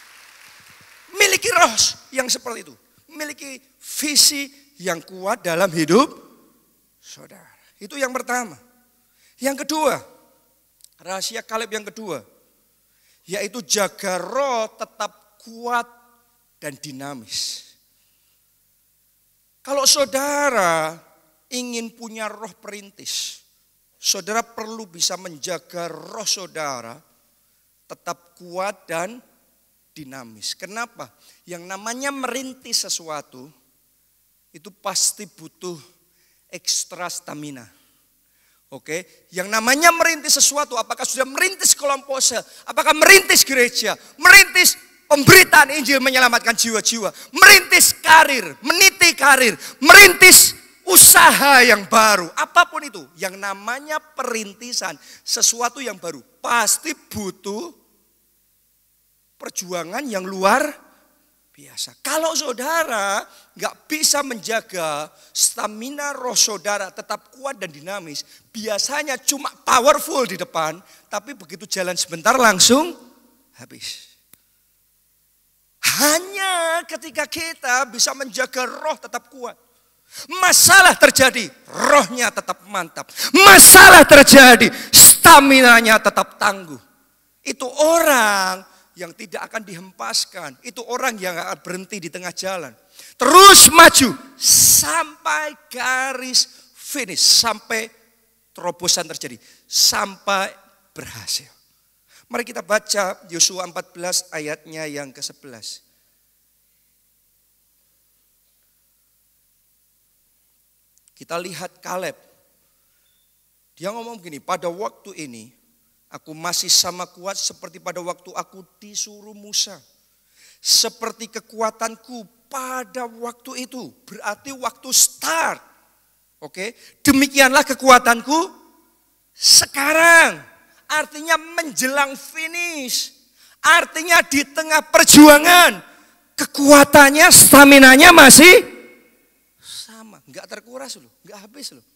Miliki roh yang seperti itu. Miliki visi yang kuat dalam hidup saudara. Itu yang pertama. Yang kedua, rahasia Kaleb yang kedua, yaitu jaga roh tetap kuat dan dinamis. Kalau saudara ingin punya roh perintis, saudara perlu bisa menjaga roh saudara tetap kuat dan dinamis. Kenapa? Yang namanya merintis sesuatu itu pasti butuh ekstra stamina. Oke, yang namanya merintis sesuatu, apakah sudah merintis kelompok sel, apakah merintis gereja, merintis pemberitaan Injil menyelamatkan jiwa-jiwa, merintis karir, meniti karir, merintis usaha yang baru, apapun itu, yang namanya perintisan, sesuatu yang baru, pasti butuh perjuangan yang luar biasa. Kalau saudara nggak bisa menjaga stamina roh saudara tetap kuat dan dinamis, biasanya cuma powerful di depan, tapi begitu jalan sebentar langsung habis. Hanya ketika kita bisa menjaga roh tetap kuat, masalah terjadi, rohnya tetap mantap. Masalah terjadi, staminanya tetap tangguh. Itu orang yang tidak akan dihempaskan. Itu orang yang akan berhenti di tengah jalan. Terus maju sampai garis finish. Sampai terobosan terjadi. Sampai berhasil. Mari kita baca Yosua 14 ayatnya yang ke-11. Kita lihat Kaleb. Dia ngomong begini, pada waktu ini aku masih sama kuat seperti pada waktu aku disuruh Musa. Seperti kekuatanku pada waktu itu. Berarti waktu start. Oke, demikianlah kekuatanku sekarang. Artinya menjelang finish. Artinya di tengah perjuangan. Kekuatannya, staminanya masih sama, nggak terkuras loh, nggak habis loh.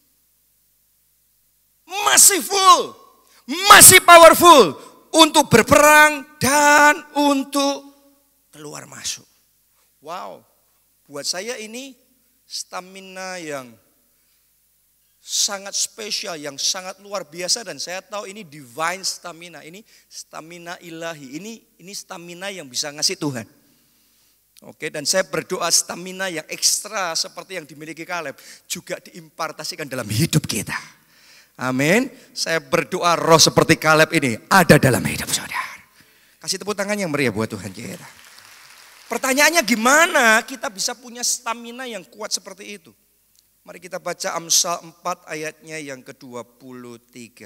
Masih full, masih powerful untuk berperang dan untuk keluar masuk. Wow, buat saya ini stamina yang sangat spesial, yang sangat luar biasa, dan saya tahu ini divine stamina, ini stamina ilahi, ini stamina yang bisa ngasih Tuhan. Oke, dan saya berdoa stamina yang ekstra seperti yang dimiliki Kaleb juga diimpartasikan dalam hidup kita. Amin. Saya berdoa roh seperti Kaleb ini ada dalam hidup saudara. Kasih tepuk tangan yang meriah buat Tuhan kita. Pertanyaannya gimana kita bisa punya stamina yang kuat seperti itu? Mari kita baca Amsal 4 ayatnya yang ke-23.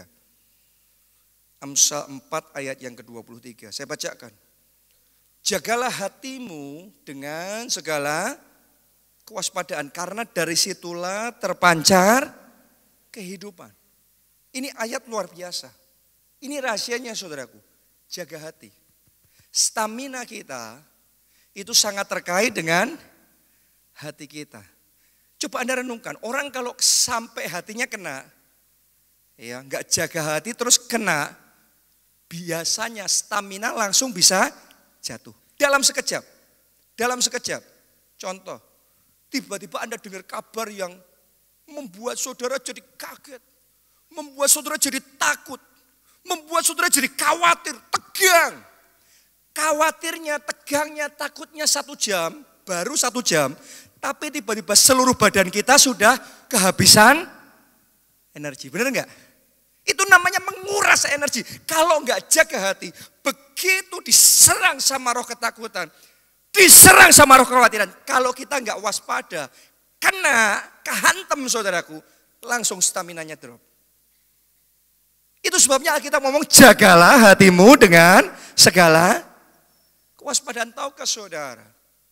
Amsal 4 ayat yang ke-23. Saya bacakan. Jagalah hatimu dengan segala kewaspadaan, karena dari situlah terpancar kehidupan. Ini ayat luar biasa. Ini rahasianya saudaraku. Jaga hati. Stamina kita itu sangat terkait dengan hati kita. Coba Anda renungkan, orang kalau sampai hatinya kena, ya nggak jaga hati terus kena, biasanya stamina langsung bisa jatuh. Dalam sekejap. Dalam sekejap. Contoh, tiba-tiba Anda dengar kabar yang membuat saudara jadi kaget. Membuat saudara jadi takut. Membuat saudara jadi khawatir, tegang. Khawatirnya, tegangnya, takutnya 1 jam, baru 1 jam. Tapi tiba-tiba seluruh badan kita sudah kehabisan energi. Benar enggak? Itu namanya menguras energi. Kalau enggak jaga hati, begitu diserang sama roh ketakutan, diserang sama roh kekhawatiran, kalau kita enggak waspada, kena, kehantem saudaraku, langsung staminanya drop. Itu sebabnya kita ngomong jagalah hatimu dengan segala kewaspadaan. Tahukah saudara,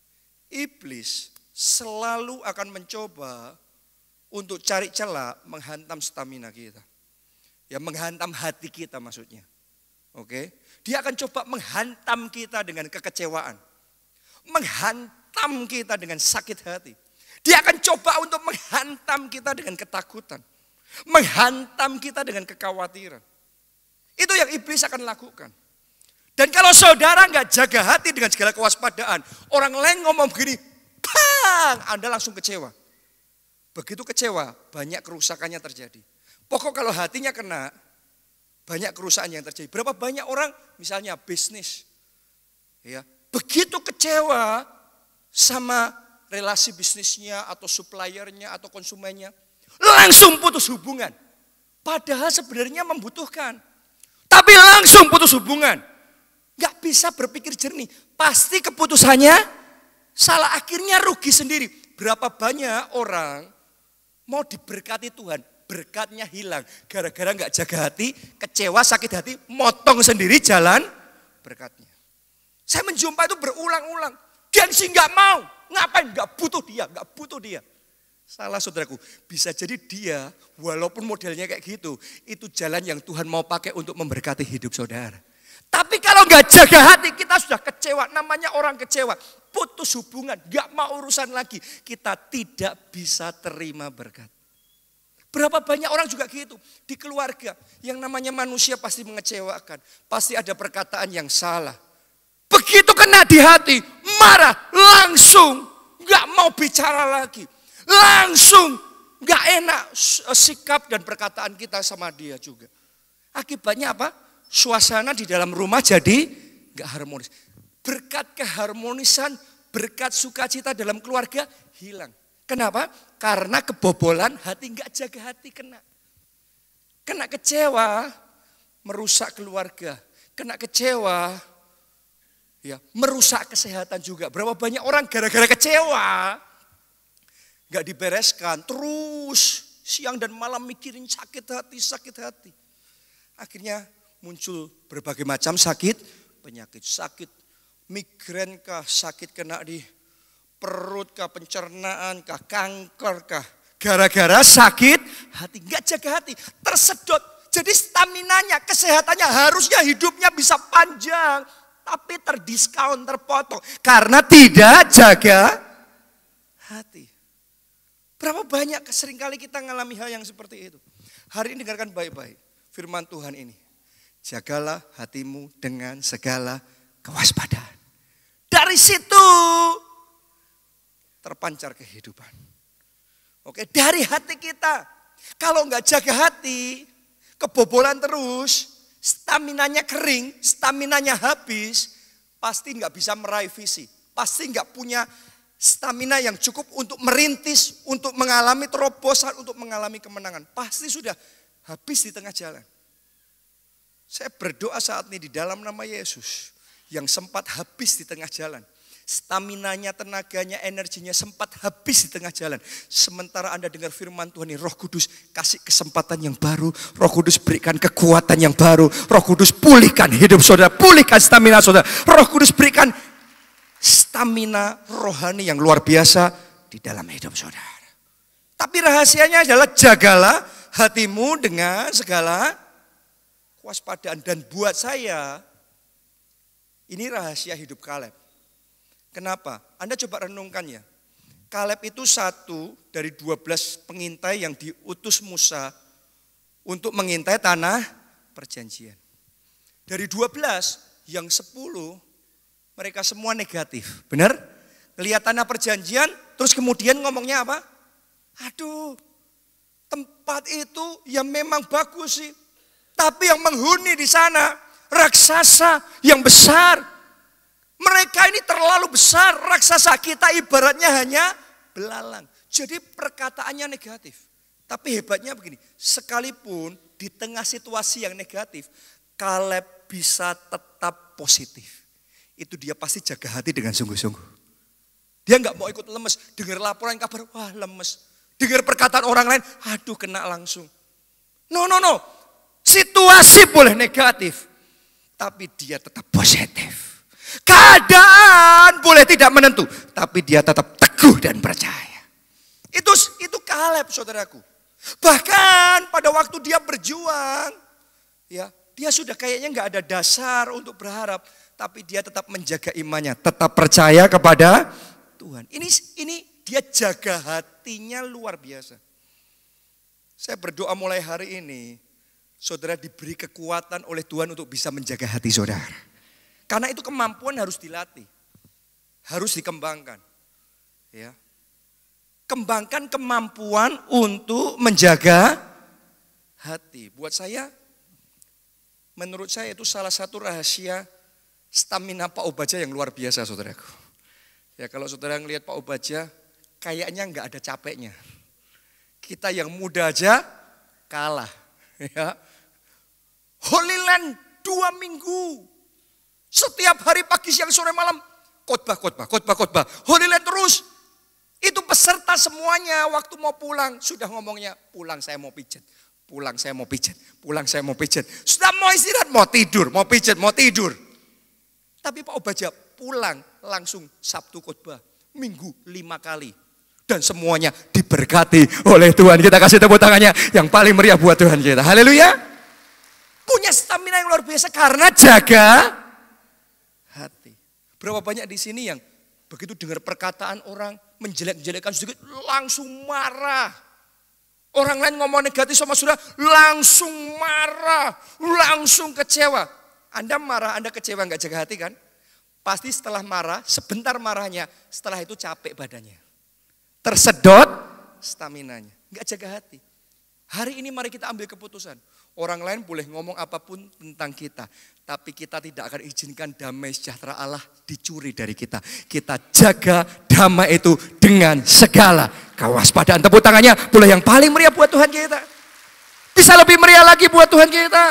iblis selalu akan mencoba untuk cari celah menghantam stamina kita. Ya, menghantam hati kita maksudnya. Oke. Dia akan coba menghantam kita dengan kekecewaan. Menghantam kita dengan sakit hati. Dia akan coba untuk menghantam kita dengan ketakutan. Menghantam kita dengan kekhawatiran. Itu yang iblis akan lakukan. Dan kalau saudara nggak jaga hati dengan segala kewaspadaan, orang lain ngomong begini, bang, Anda langsung kecewa. Begitu kecewa, banyak kerusakannya terjadi. Pokok kalau hatinya kena, banyak kerusakan yang terjadi. Berapa banyak orang misalnya bisnis, ya begitu kecewa sama relasi bisnisnya atau suppliernya atau konsumennya, langsung putus hubungan. Padahal sebenarnya membutuhkan, tapi langsung putus hubungan. Gak bisa berpikir jernih, pasti keputusannya salah, akhirnya rugi sendiri. Berapa banyak orang mau diberkati Tuhan, berkatnya hilang gara-gara nggak jaga hati, kecewa, sakit hati, motong sendiri jalan berkatnya. Saya menjumpai itu berulang-ulang. Gengsi nggak mau, ngapain? Nggak butuh dia, nggak butuh dia. Salah saudaraku, bisa jadi dia walaupun modelnya kayak gitu, itu jalan yang Tuhan mau pakai untuk memberkati hidup saudara. Tapi kalau nggak jaga hati, kita sudah kecewa. Namanya orang kecewa, putus hubungan, nggak mau urusan lagi. Kita tidak bisa terima berkat. Berapa banyak orang juga gitu di keluarga. Yang namanya manusia pasti mengecewakan. Pasti ada perkataan yang salah. Begitu kena di hati, marah, langsung nggak mau bicara lagi. Langsung nggak enak sikap dan perkataan kita sama dia juga. Akibatnya apa? Suasana di dalam rumah jadi nggak harmonis. Berkat keharmonisan, berkat sukacita dalam keluarga hilang. Kenapa? Karena kebobolan hati, nggak jaga hati kena. Kena kecewa, merusak keluarga. Kena kecewa, ya merusak kesehatan juga. Berapa banyak orang gara-gara kecewa, nggak dibereskan, terus siang dan malam mikirin sakit hati. Akhirnya muncul berbagai macam sakit, penyakit, sakit migren kah, sakit kena di perut kah, pencernaan kah, kanker kah. Gara-gara sakit hati, nggak jaga hati, tersedot. Jadi staminanya, kesehatannya harusnya hidupnya bisa panjang. Tapi terdiskon, terpotong. Karena tidak jaga hati. Berapa banyak seringkali kita mengalami hal yang seperti itu. Hari ini dengarkan baik-baik firman Tuhan ini. Jagalah hatimu dengan segala kewaspadaan. Dari situ terpancar kehidupan. Oke, dari hati kita. Kalau nggak jaga hati, kebobolan terus, staminanya kering, staminanya habis, pasti nggak bisa meraih visi. Pasti nggak punya stamina yang cukup untuk merintis, untuk mengalami terobosan, untuk mengalami kemenangan. Pasti sudah habis di tengah jalan. Saya berdoa saat ini di dalam nama Yesus yang sempat habis di tengah jalan. Staminanya, tenaganya, energinya sempat habis di tengah jalan. Sementara Anda dengar firman Tuhan ini, Roh Kudus kasih kesempatan yang baru. Roh Kudus berikan kekuatan yang baru. Roh Kudus pulihkan hidup saudara, pulihkan stamina saudara. Roh Kudus berikan stamina rohani yang luar biasa di dalam hidup saudara. Tapi rahasianya adalah jagalah hatimu dengan segala kewaspadaan. Dan buat saya, ini rahasia hidup Kaleb. Kenapa? Anda coba renungkan ya. Kaleb itu satu dari 12 pengintai yang diutus Musa untuk mengintai tanah perjanjian. Dari 12, yang 10 mereka semua negatif. Benar? Lihat tanah perjanjian, terus kemudian ngomongnya apa? Aduh, tempat itu ya memang bagus sih. Tapi yang menghuni di sana, raksasa yang besar. Mereka ini terlalu besar, raksasa, kita ibaratnya hanya belalang. Jadi perkataannya negatif. Tapi hebatnya begini, sekalipun di tengah situasi yang negatif, Kaleb bisa tetap positif. Itu dia pasti jaga hati dengan sungguh-sungguh. Dia nggak mau ikut lemes, dengar laporan kabar, wah lemes. Dengar perkataan orang lain, aduh kena langsung. No. Situasi boleh negatif, tapi dia tetap positif. Keadaan boleh tidak menentu, tapi dia tetap teguh dan percaya. Itu Kaleb saudaraku. Bahkan pada waktu dia berjuang, ya dia sudah kayaknya nggak ada dasar untuk berharap, tapi dia tetap menjaga imannya, tetap percaya kepada Tuhan. Ini dia jaga hatinya luar biasa. Saya berdoa mulai hari ini, saudara diberi kekuatan oleh Tuhan untuk bisa menjaga hati saudara. Karena itu kemampuan harus dilatih, harus dikembangkan. Ya. Kembangkan kemampuan untuk menjaga hati. Buat saya, menurut saya itu salah satu rahasia stamina Pak Obadja yang luar biasa saudaraku. Ya kalau saudara ngelihat Pak Obadja, kayaknya nggak ada capeknya. Kita yang muda aja kalah. Ya. Holy Land 2 minggu. Setiap hari pagi, siang, sore, malam, khotbah. Holy Land terus. Itu peserta semuanya waktu mau pulang. Sudah ngomongnya, pulang saya mau pijet. Sudah mau istirahat, mau tidur, mau pijet, mau tidur. Tapi Pak Obadja pulang langsung Sabtu khotbah. Minggu 5 kali. Dan semuanya diberkati oleh Tuhan. Kita kasih tepuk tangannya yang paling meriah buat Tuhan kita. Haleluya. Punya stamina yang luar biasa karena jaga hati. Berapa banyak di sini yang begitu dengar perkataan orang menjelek-jelekkan sedikit langsung marah. Orang lain ngomong negatif sama saudara langsung marah, langsung kecewa. Anda marah, Anda kecewa nggak jaga hati kan? Pasti setelah marah, sebentar marahnya, setelah itu capek badannya. Tersedot staminanya, nggak jaga hati. Hari ini mari kita ambil keputusan. Orang lain boleh ngomong apapun tentang kita, tapi kita tidak akan izinkan damai sejahtera Allah dicuri dari kita. Kita jaga damai itu dengan segala kewaspadaan. Tepuk tangannya boleh yang paling meriah buat Tuhan kita. Bisa lebih meriah lagi buat Tuhan kita.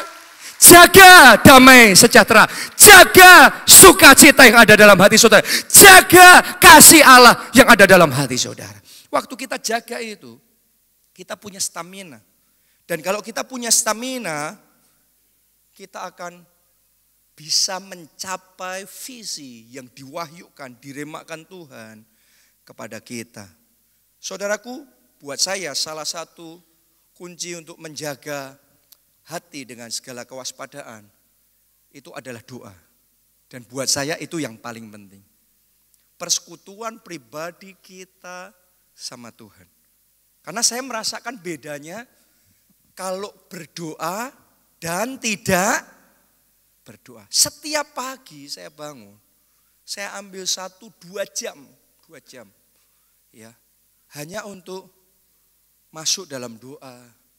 Jaga damai sejahtera, jaga sukacita yang ada dalam hati saudara, jaga kasih Allah yang ada dalam hati saudara. Waktu kita jaga itu, kita punya stamina. Dan kalau kita punya stamina, kita akan bisa mencapai visi yang diwahyukan, diremakan Tuhan kepada kita. Saudaraku, buat saya salah satu kunci untuk menjaga hati dengan segala kewaspadaan itu adalah doa. Dan buat saya itu yang paling penting. Persekutuan pribadi kita sama Tuhan. Karena saya merasakan bedanya kalau berdoa dan tidak berdoa. Setiap pagi saya bangun, saya ambil 1-2 jam, 2 jam. Ya, hanya untuk masuk dalam doa,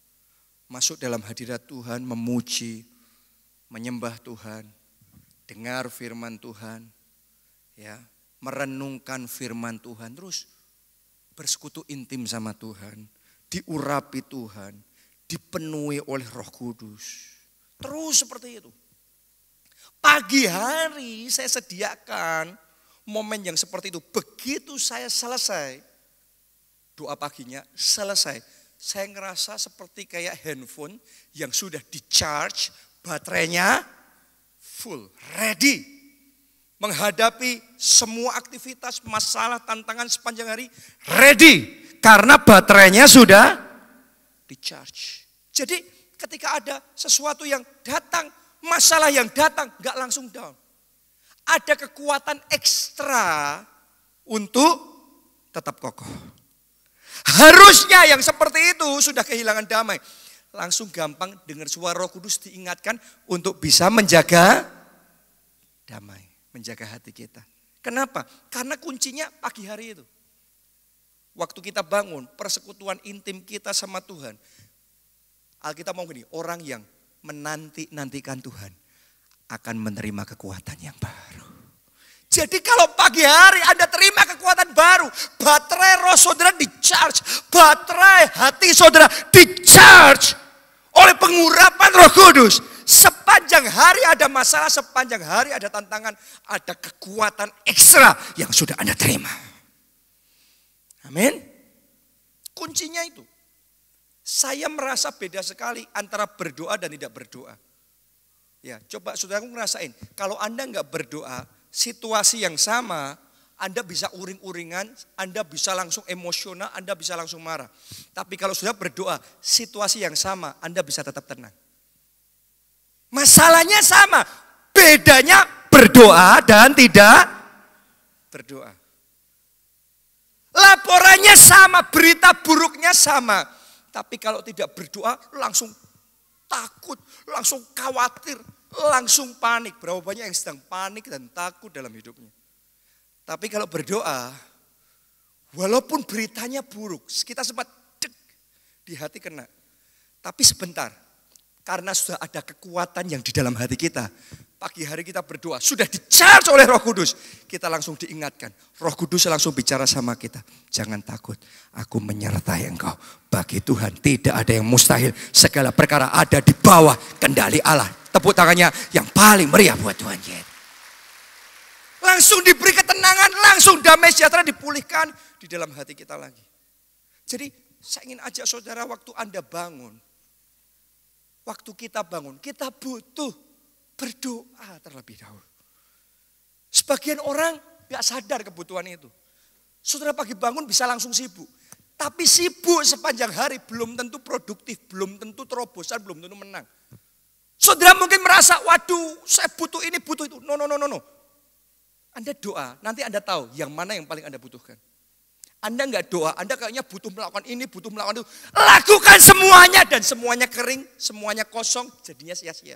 masuk dalam hadirat Tuhan, memuji, menyembah Tuhan, dengar firman Tuhan, ya, merenungkan firman Tuhan, terus bersekutu intim sama Tuhan, diurapi Tuhan, dipenuhi oleh Roh Kudus. Terus seperti itu. Pagi hari saya sediakan momen yang seperti itu. Begitu saya selesai, doa paginya selesai, saya ngerasa seperti kayak handphone yang sudah di-charge, baterainya full, ready. Menghadapi semua aktivitas, masalah, tantangan sepanjang hari, ready. Karena baterainya sudah di-charge. Jadi ketika ada sesuatu yang datang, masalah yang datang, gak langsung down. Ada kekuatan ekstra untuk tetap kokoh. Harusnya yang seperti itu sudah kehilangan damai. Langsung gampang dengar suara Roh Kudus diingatkan untuk bisa menjaga damai, menjaga hati kita. Kenapa? Karena kuncinya pagi hari itu. Waktu kita bangun, persekutuan intim kita sama Tuhan. Alkitab mau gini, orang yang menanti-nantikan Tuhan akan menerima kekuatan yang baru. Jadi kalau pagi hari Anda terima kekuatan baru, baterai roh saudara di-charge, baterai hati saudara di-charge oleh pengurapan Roh Kudus. Sepanjang hari ada masalah, sepanjang hari ada tantangan, ada kekuatan ekstra yang sudah Anda terima. Amin. Kuncinya itu. Saya merasa beda sekali antara berdoa dan tidak berdoa. Ya, coba saudaraku ngerasain, kalau Anda nggak berdoa, situasi yang sama, Anda bisa uring-uringan, Anda bisa langsung emosional, Anda bisa langsung marah. Tapi kalau sudah berdoa, situasi yang sama, Anda bisa tetap tenang. Masalahnya sama, bedanya berdoa dan tidak berdoa. Laporannya sama, berita buruknya sama. Tapi kalau tidak berdoa langsung takut, langsung khawatir, langsung panik. Berapa banyak yang sedang panik dan takut dalam hidupnya. Tapi kalau berdoa, walaupun beritanya buruk, kita sempat cek di hati kena. Tapi sebentar, karena sudah ada kekuatan yang di dalam hati kita. Pagi hari kita berdoa, sudah di-charge oleh Roh Kudus. Kita langsung diingatkan, Roh Kudus langsung bicara sama kita. Jangan takut, aku menyertai engkau. Bagi Tuhan tidak ada yang mustahil. Segala perkara ada di bawah kendali Allah. Tepuk tangannya yang paling meriah buat Tuhan. Langsung diberi ketenangan, langsung damai sejahtera dipulihkan di dalam hati kita lagi. Jadi saya ingin ajak saudara waktu Anda bangun. Waktu kita bangun, kita butuh berdoa terlebih dahulu. Sebagian orang gak sadar kebutuhan itu. Saudara pagi bangun bisa langsung sibuk. Tapi sibuk sepanjang hari belum tentu produktif, belum tentu terobosan, belum tentu menang. Saudara mungkin merasa, waduh saya butuh ini, butuh itu. No. Anda doa, nanti Anda tahu yang mana yang paling Anda butuhkan. Anda enggak doa, Anda kayaknya butuh melakukan ini, butuh melakukan itu. Lakukan semuanya dan semuanya kering, semuanya kosong, jadinya sia-sia.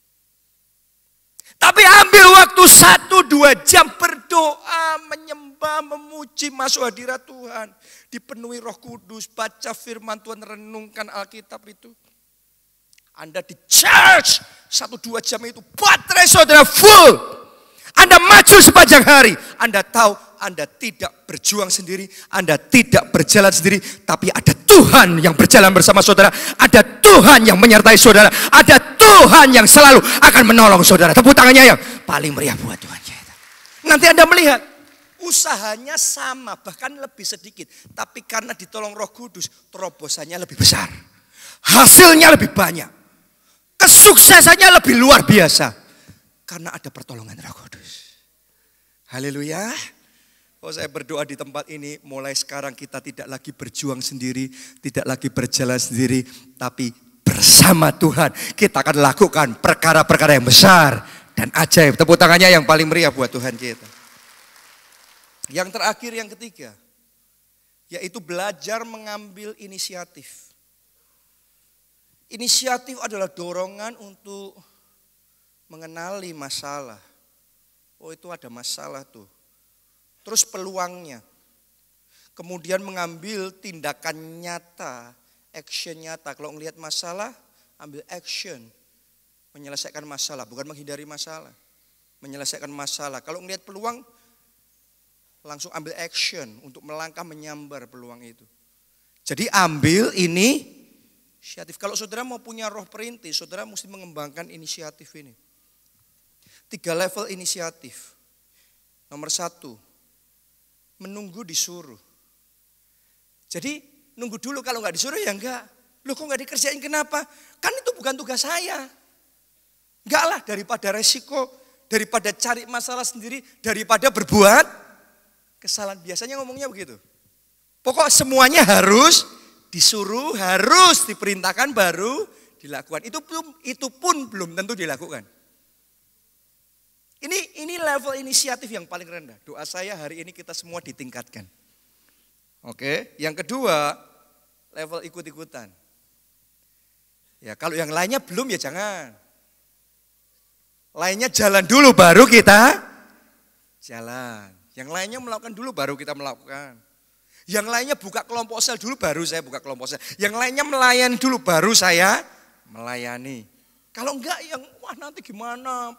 Tapi ambil waktu 1-2 jam berdoa, menyembah, memuji, masuk hadirat Tuhan. Dipenuhi Roh Kudus, baca firman Tuhan, renungkan Alkitab itu. Anda di charge 1-2 jam itu, baterai saudara full. Anda maju sepanjang hari. Anda tahu Anda tidak berjuang sendiri, Anda tidak berjalan sendiri, tapi ada Tuhan yang berjalan bersama saudara, ada Tuhan yang menyertai saudara, ada Tuhan yang selalu akan menolong saudara. Tepuk tangannya yang paling meriah buat Tuhan. Nanti Anda melihat usahanya sama, bahkan lebih sedikit, tapi karena ditolong Roh Kudus, terobosannya lebih besar, hasilnya lebih banyak, kesuksesannya lebih luar biasa, karena ada pertolongan Roh Kudus. Haleluya. Oh, saya berdoa di tempat ini, mulai sekarang kita tidak lagi berjuang sendiri, tidak lagi berjalan sendiri, tapi bersama Tuhan kita akan lakukan perkara-perkara yang besar dan ajaib. Tepuk tangannya yang paling meriah buat Tuhan kita. Yang terakhir, yang ketiga, yaitu belajar mengambil inisiatif. Inisiatif adalah dorongan untuk mengenali masalah. Oh, itu ada masalah tuh. Terus peluangnya. Kemudian mengambil tindakan nyata, action nyata. Kalau melihat masalah, ambil action. Menyelesaikan masalah, bukan menghindari masalah. Menyelesaikan masalah. Kalau melihat peluang, langsung ambil action untuk melangkah menyambar peluang itu. Jadi ambil inisiatif. Kalau saudara mau punya roh perintis, saudara mesti mengembangkan inisiatif ini. 3 level inisiatif. Nomor 1, menunggu disuruh. Jadi nunggu dulu, kalau nggak disuruh ya enggak. Loh kok nggak dikerjain, kenapa? Kan itu bukan tugas saya. Enggak lah, daripada resiko, daripada cari masalah sendiri, daripada berbuat kesalahan. Biasanya ngomongnya begitu. Pokok semuanya harus disuruh, harus diperintahkan baru dilakukan. Itu pun belum tentu dilakukan. Ini level inisiatif yang paling rendah. Doa saya hari ini kita semua ditingkatkan. Oke, yang kedua, level ikut-ikutan. Ya, kalau yang lainnya belum ya jangan. Lainnya jalan dulu baru kita jalan. Yang lainnya melakukan dulu baru kita melakukan. Yang lainnya buka kelompok sel dulu baru saya buka kelompok sel. Yang lainnya melayani dulu baru saya melayani. Kalau enggak yang wah nanti gimana?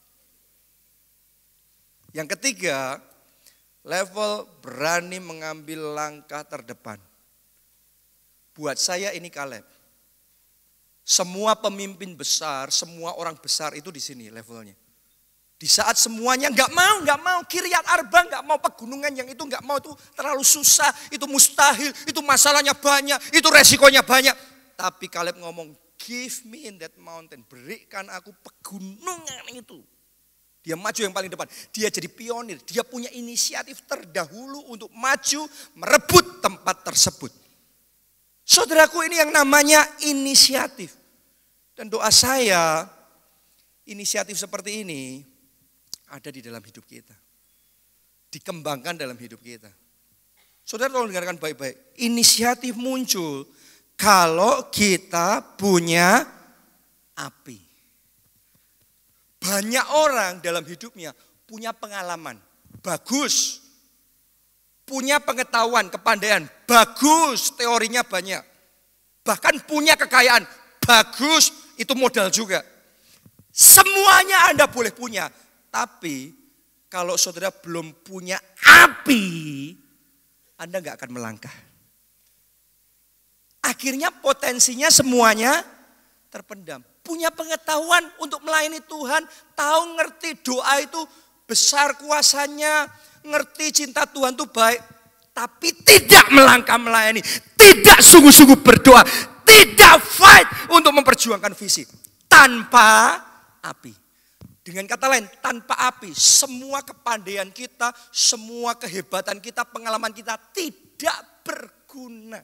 Yang ketiga, level berani mengambil langkah terdepan. Buat saya ini Kaleb. Semua pemimpin besar, semua orang besar itu di sini levelnya. Di saat semuanya nggak mau, Kiryat Arba nggak mau, pegunungan yang itu nggak mau, itu terlalu susah, itu mustahil, itu masalahnya banyak, itu resikonya banyak. Tapi Kaleb ngomong, give me in that mountain, berikan aku pegunungan itu. Dia maju yang paling depan, dia jadi pionir, dia punya inisiatif terdahulu untuk maju merebut tempat tersebut. Saudaraku, ini yang namanya inisiatif. Dan doa saya, inisiatif seperti ini ada di dalam hidup kita. Dikembangkan dalam hidup kita. Saudara tolong dengarkan baik-baik. Inisiatif muncul kalau kita punya api. Banyak orang dalam hidupnya punya pengalaman, bagus. Punya pengetahuan, kepandaian, bagus, teorinya banyak. Bahkan punya kekayaan, bagus, itu modal juga. Semuanya Anda boleh punya. Tapi kalau saudara belum punya api, Anda nggak akan melangkah. Akhirnya potensinya semuanya terpendam. Punya pengetahuan untuk melayani Tuhan, tahu ngerti doa itu besar kuasanya, ngerti cinta Tuhan itu baik, tapi tidak melangkah melayani, tidak sungguh-sungguh berdoa, tidak fight untuk memperjuangkan visi tanpa api. Dengan kata lain, tanpa api, semua kepandaian kita, semua kehebatan kita, pengalaman kita tidak berguna.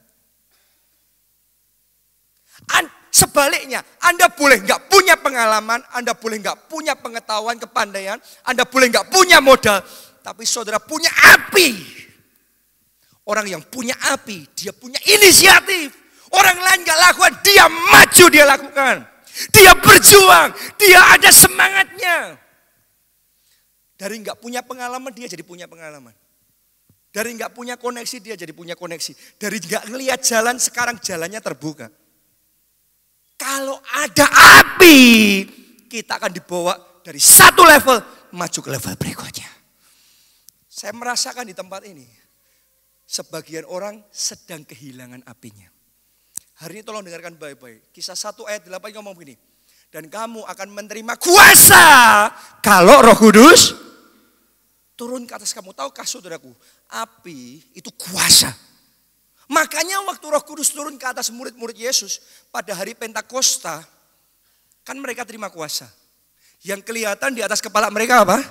Sebaliknya, Anda boleh nggak punya pengalaman, Anda boleh nggak punya pengetahuan, kepandaian, Anda boleh nggak punya modal, tapi saudara punya api. Orang yang punya api, dia punya inisiatif. Orang lain nggak lakukan, dia maju, dia lakukan. Dia berjuang, dia ada semangatnya. Dari nggak punya pengalaman, dia jadi punya pengalaman. Dari nggak punya koneksi, dia jadi punya koneksi. Dari nggak ngelihat jalan, sekarang jalannya terbuka. Kalau ada api, kita akan dibawa dari satu level, maju ke level berikutnya. Saya merasakan di tempat ini, sebagian orang sedang kehilangan apinya. Hari ini tolong dengarkan baik-baik. Kisah 1 ayat 8 ngomong begini. Dan kamu akan menerima kuasa kalau Roh Kudus turun ke atas kamu. Tahukah saudaraku, api itu kuasa. Makanya waktu Roh Kudus turun ke atas murid-murid Yesus pada hari Pentakosta, kan mereka terima kuasa. Yang kelihatan di atas kepala mereka apa?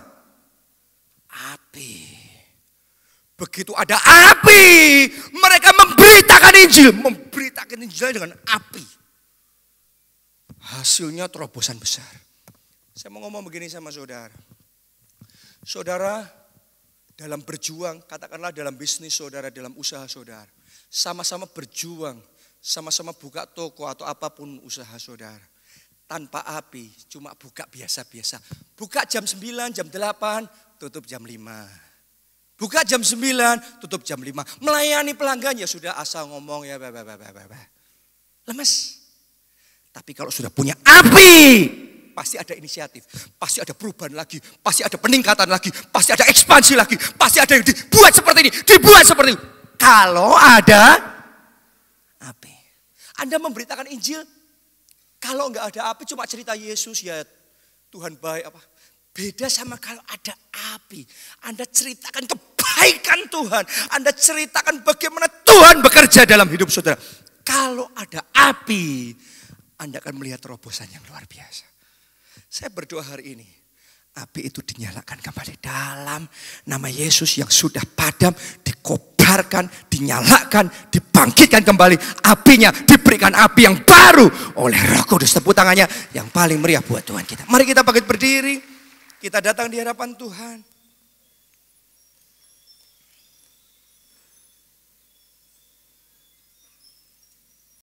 Api. Begitu ada api, mereka memberitakan Injil dengan api. Hasilnya terobosan besar. Saya mau ngomong begini sama saudara. Saudara dalam berjuang, katakanlah dalam bisnis saudara, dalam usaha saudara. Sama-sama berjuang, sama-sama buka toko atau apapun usaha saudara. Tanpa api, cuma buka biasa-biasa. Buka jam 9, jam 8, tutup jam 5. Buka jam 9, tutup jam 5. Melayani pelanggan ya sudah asal ngomong ya. Lemes. Tapi kalau sudah punya api, pasti ada inisiatif. Pasti ada perubahan lagi. Pasti ada peningkatan lagi. Pasti ada ekspansi lagi. Pasti ada yang dibuat seperti ini. Dibuat seperti itu. Kalau ada api. Anda memberitakan Injil. Kalau enggak ada api cuma cerita Yesus ya Tuhan baik apa. Beda sama kalau ada api. Anda ceritakan kebaikan Tuhan. Anda ceritakan bagaimana Tuhan bekerja dalam hidup saudara. Kalau ada api, Anda akan melihat terobosan yang luar biasa. Saya berdoa hari ini. Api itu dinyalakan kembali dalam nama Yesus yang sudah padam. Dikobarkan, dinyalakan, dibangkitkan kembali. Apinya diberikan api yang baru oleh Roh Kudus. Tepuk tangannya yang paling meriah buat Tuhan kita. Mari kita bangkit berdiri. Kita datang di hadapan Tuhan.